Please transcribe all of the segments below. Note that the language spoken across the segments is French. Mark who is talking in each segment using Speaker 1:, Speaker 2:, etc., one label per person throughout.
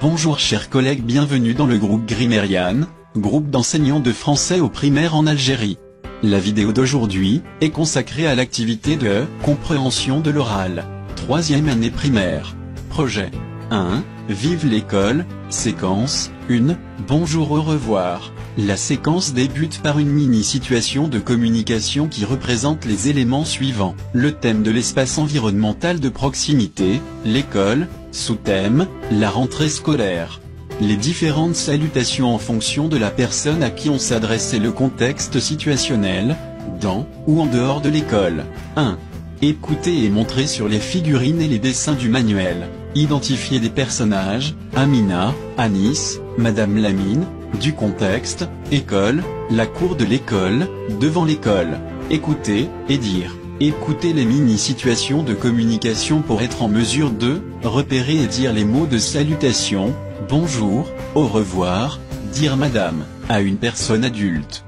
Speaker 1: Bonjour chers collègues, bienvenue dans le groupe Grimerian, groupe d'enseignants de français au primaire en Algérie. La vidéo d'aujourd'hui est consacrée à l'activité de compréhension de l'oral, 3e année primaire. Projet 1. Vive l'école, séquence 1. Bonjour, au revoir. La séquence débute par une mini-situation de communication qui représente les éléments suivants. Le thème de l'espace environnemental de proximité, l'école, sous-thème, la rentrée scolaire. Les différentes salutations en fonction de la personne à qui on s'adresse et le contexte situationnel, dans ou en dehors de l'école. 1. Écoutez et montrez sur les figurines et les dessins du manuel. Identifiez des personnages, Amina, Anis, Madame Lamine, du contexte, école, la cour de l'école, devant l'école. Écoutez, et dire. Écoutez les mini-situations de communication pour être en mesure de repérer et dire les mots de salutation, bonjour, au revoir, dire madame, à une personne adulte.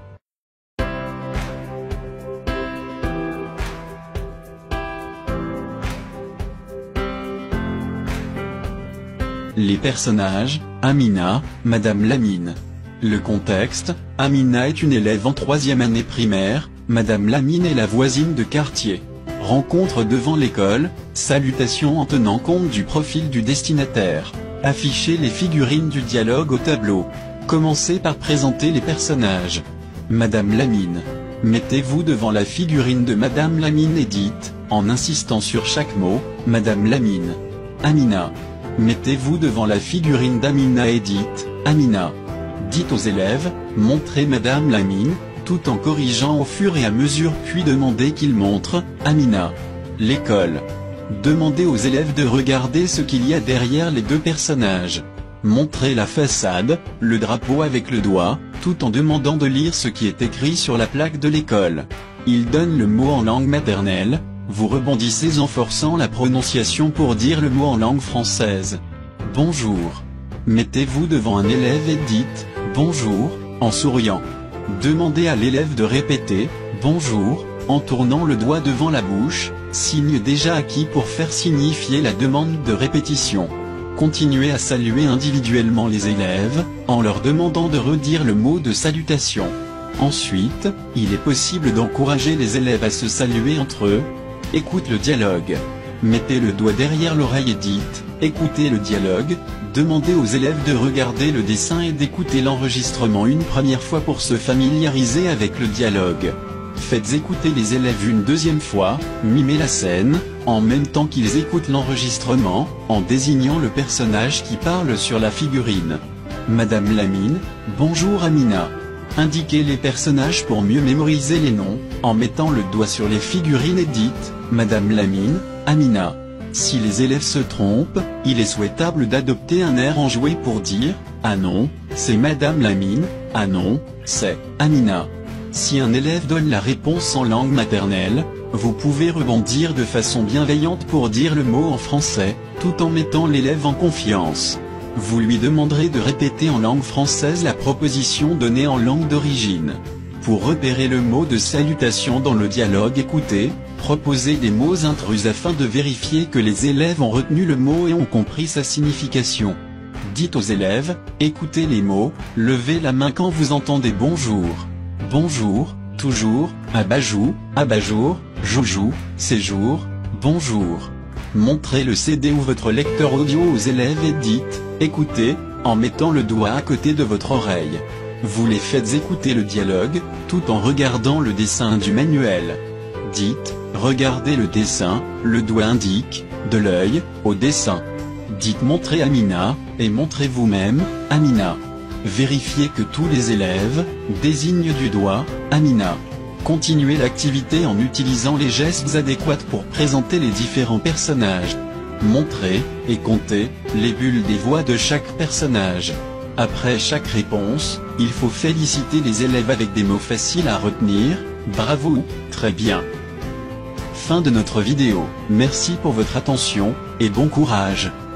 Speaker 1: Les personnages, Amina, Madame Lamine. Le contexte, Amina est une élève en 3e année primaire, Madame Lamine est la voisine de quartier. Rencontre devant l'école, salutations en tenant compte du profil du destinataire. Affichez les figurines du dialogue au tableau. Commencez par présenter les personnages. Madame Lamine. Mettez-vous devant la figurine de Madame Lamine et dites, en insistant sur chaque mot, Madame Lamine. Amina. Mettez-vous devant la figurine d'Amina et dites, Amina. Dites aux élèves, montrez Madame Lamine, tout en corrigeant au fur et à mesure puis demandez qu'ils montrent, Amina. L'école. Demandez aux élèves de regarder ce qu'il y a derrière les deux personnages. Montrez la façade, le drapeau avec le doigt, tout en demandant de lire ce qui est écrit sur la plaque de l'école. Ils donnent le mot en langue maternelle, vous rebondissez en forçant la prononciation pour dire le mot en langue française. Bonjour. Mettez-vous devant un élève et dites, bonjour, en souriant. Demandez à l'élève de répéter, bonjour, en tournant le doigt devant la bouche, signe déjà acquis pour faire signifier la demande de répétition. Continuez à saluer individuellement les élèves, en leur demandant de redire le mot de salutation. Ensuite, il est possible d'encourager les élèves à se saluer entre eux. Écoute le dialogue. Mettez le doigt derrière l'oreille et dites, écoutez le dialogue. Demandez aux élèves de regarder le dessin et d'écouter l'enregistrement une première fois pour se familiariser avec le dialogue. Faites écouter les élèves une deuxième fois, mimez la scène, en même temps qu'ils écoutent l'enregistrement, en désignant le personnage qui parle sur la figurine. Madame Lamine, bonjour Amina. Indiquez les personnages pour mieux mémoriser les noms, en mettant le doigt sur les figurines et dites, Madame Lamine, Amina. Si les élèves se trompent, il est souhaitable d'adopter un air enjoué pour dire, ah non, c'est Madame Lamine, ah non, c'est Amina. Si un élève donne la réponse en langue maternelle, vous pouvez rebondir de façon bienveillante pour dire le mot en français, tout en mettant l'élève en confiance. Vous lui demanderez de répéter en langue française la proposition donnée en langue d'origine. Pour repérer le mot de salutation dans le dialogue écouté, proposez des mots intrus afin de vérifier que les élèves ont retenu le mot et ont compris sa signification. Dites aux élèves, écoutez les mots, levez la main quand vous entendez bonjour. Bonjour, toujours, abajou, abajour, joujou, séjour, bonjour. Montrez le CD ou votre lecteur audio aux élèves et dites, écoutez, en mettant le doigt à côté de votre oreille. Vous les faites écouter le dialogue, tout en regardant le dessin du manuel. Dites, regardez le dessin, le doigt indique, de l'œil, au dessin. Dites montrez Amina, et montrez vous-même, Amina. Vérifiez que tous les élèves désignent du doigt, Amina. Continuez l'activité en utilisant les gestes adéquats pour présenter les différents personnages. Montrez, et comptez, les bulles des voix de chaque personnage. Après chaque réponse, il faut féliciter les élèves avec des mots faciles à retenir, bravo, très bien. Fin de notre vidéo, merci pour votre attention, et bon courage.